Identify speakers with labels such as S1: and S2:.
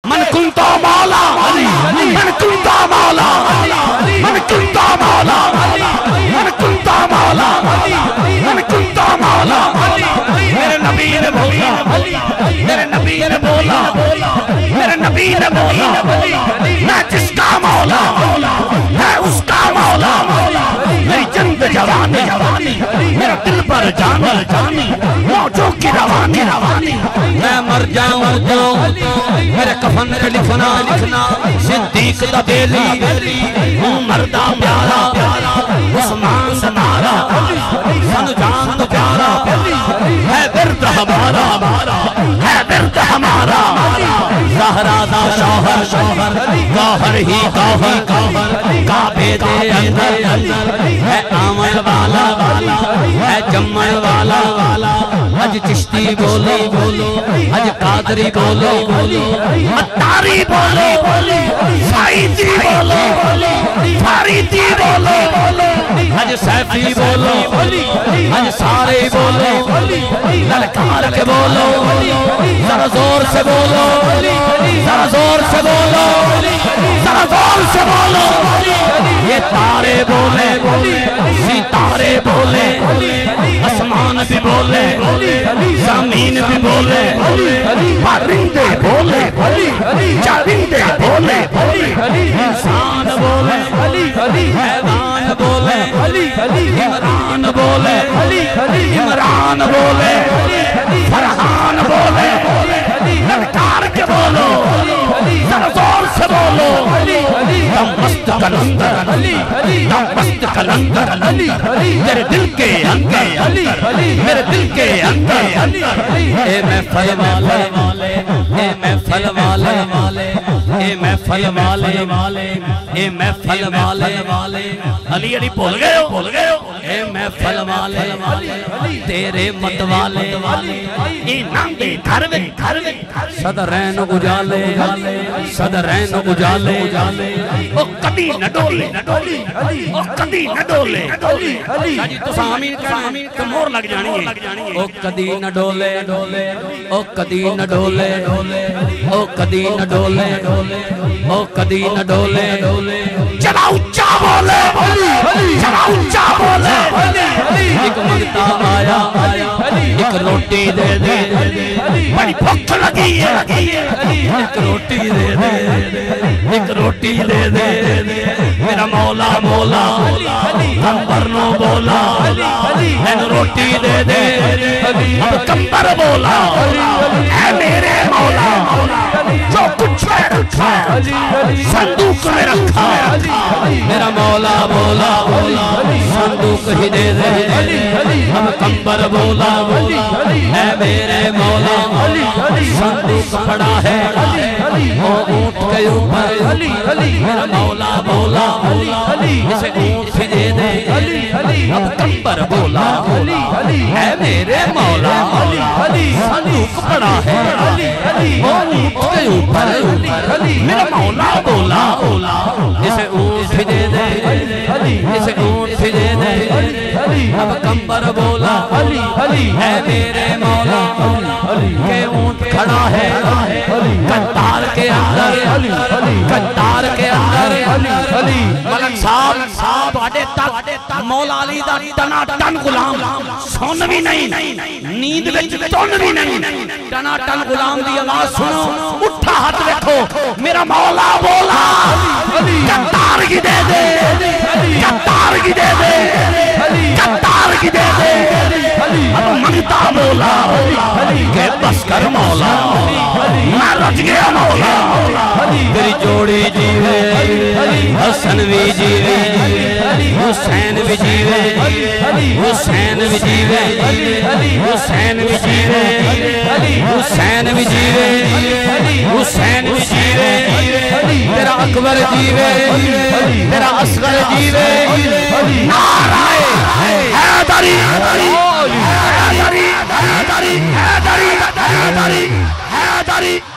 S1: من کنتا مولا من کنتا مولا من کنتا مولا من کنتا مولا من کنتا مولا میرے نبی نے بولا میرے نبی نے بولا میرے نبی نے بولا میں جس کا مولا میں اس کا مولا میری جند جوانی میرا دل پر جانی موجوں کی روانی میں مر جاؤں میرے کفن پہ لکھنا صدیق دا بیلی عمر دا پیارا عثمان سنارا سن جان دا پیارا ہے ورد ہمارا ہے ورد ہمارا زہرا دا شوہر گوہر ہی گوہر کعبے دے اندر ہے آمن والا ہے جمن والا حج چشتی بولو حج قادری بولو اتاری بولو سائیدی بولو فاریدی بولو حج سیفی بولو حج سارے بولو للکار کے بولو ذرا زور سے بولو ذرا زور سے بولو ذرا زور سے بولو یہ تارے بولے ستارے بولے آسمان بھی بولے زمین بھی بولے پرندے بولے چرندے بولے انسان بولے حیوان بولے عمران بولے عمران بولے فرحان بولے للکار کے بولو ذرا زور سے بولو دم مست کلندر دم مست کلندر تیرے دل کے اندر میرے دل کے اندر اے محفل والے اے محفل والے اے محفل والے اے محفل والے علی علی بھول گئے ہو اے محفل والے تیرے مت والے اے ناندے گھر میں صدرین اجالے صدرین اجالے او کدی نہ ڈولے او کدی نہ ڈولے جی تو آمین تو مور لگ جانی ہے او کدی نہ ڈولے او کدی نہ ڈولے او کدی نہ ڈولے او کدی نہ ڈولے جنا اچھا بولے جنا اچھا بولے ایک منگتا آیا ایک روٹی دے دے بڑی بھوک لگی ہے ایک روٹی دے دے ایک روٹی دے دے میرا مولا مولا کمبر نو بولا این روٹی دے دے اب کمبر بولا اے میرے مولا جو کچھ میں رکھا صندوق میں رکھا میرا مولا مولا صندوق ہی دے دے اب کمبر بولا اے میرے مولا صندوق پڑا ہے وہ اونٹ کے اوپر میرا مولا بولا اسے اونٹ دے دے اب کمبر بولا اے میرے مولا صندوق پڑا ہے وہ اونٹ کے اوپر میرا مولا بولا اسے اونٹ دے دے اسے اونٹ دے دے اب کمبر بولا اے میرے مولا کہ اونٹ کھڑا ہے قطار کے اندر قطار کے اندر ملک صاحب بڑے تک مولا علی دا ٹنا ٹن غلام سن بھی نہیں نیند وچ تن بھی نہیں ٹنا ٹن غلام دی آواز سنو اٹھا ہاتھ رکھو میرا مولا بولا قطار کی دے دے قطار کی دے دے قطار کی دے دے اب منگتا بولا کہ بس کر مولا میں رج گیا مولا تیری جوڑی جیوے حسن بھی جیوے حسین بھی جیوے حسین بھی جیوے حسین بھی جیوے حسین بھی جیوے حسین بھی جیوے تیرا اکبر جیوے تیرا اصغر جیوے نعرہ حیدری حیدری حیدری حیدری حیدری حیدری